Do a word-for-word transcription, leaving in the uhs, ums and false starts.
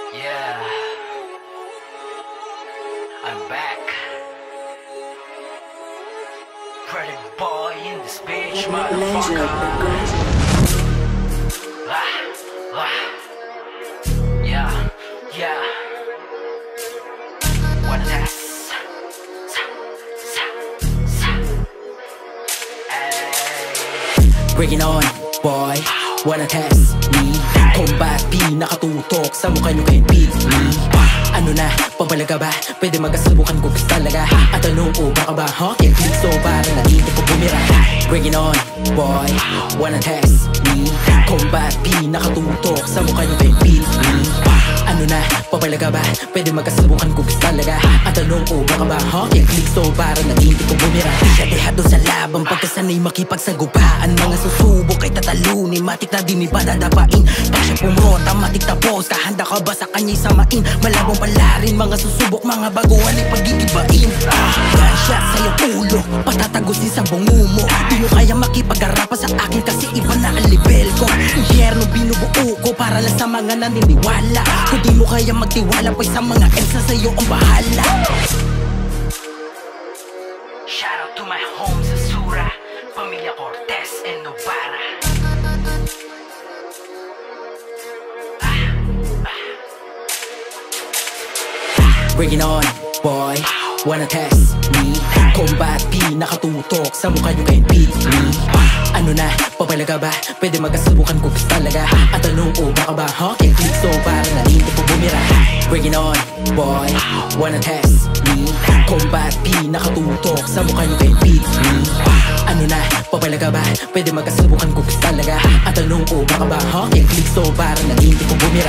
Yeah, I'm back. Pretty boy in this bitch, motherfucker. Ah, ah. Yeah, yeah. What is that? Breaking on, boy, wanna test me? Combat P, nakatutok sa mukha nyo kay beat me. Ano na, pabalaga ba? Pwede magkasubukan ko gusto talaga. At tanong ko, baka ba, huh? Can't click so parang naging ko bumira. Breaking on, boy, wanna test me? Combat P, nakatutok sa mukha nyo kay beat me. Ano na, pabalaga ba? Pwede magkasubukan ko gusto talaga. At tanong ko, baka ba, huh? Can't click so parang naging ko bumira. Di siya dehado sa labang pagkasanay makipagsagupaan. Mga susubok ay tatalunin, matik na din iba dadapain. Pag siya pumrota, matik tapos, kahanda ka ba sa kanya'y samain? Malabong pala rin, mga susubok, mga baguhan ay pag-iibain. Ah, gunshot sa iyong ulo, patatagusin sa bungumo. Di nyo kaya makipag-arapa sa akin kasi iba na ang level ko. Impyerno binubuo ko para lang sa mga naniniwala. Kung di mo kaya magtiwala, pues sa mga elsa sa'yo ang bahala. Shout out to my home sa Sura, Pamilya Cortez and Novara. Breaking on, boy, wanna test me? Combat P, nakatutok sa mukha nyo kay beat me. Ano na, pabalaga ba? Pwede magkasubukan ko gusto talaga. At tanong ko, baka ba, huh? Can't click so parang naging ko bumira. Breaking on, boy, wanna test me? Combat P, nakatutok sa mukha nyo kay beat me. Ano na, pabalaga ba? Pwede magkasubukan ko gusto talaga. At tanong ko, baka ba, huh? Can't click so parang naging ko bumira.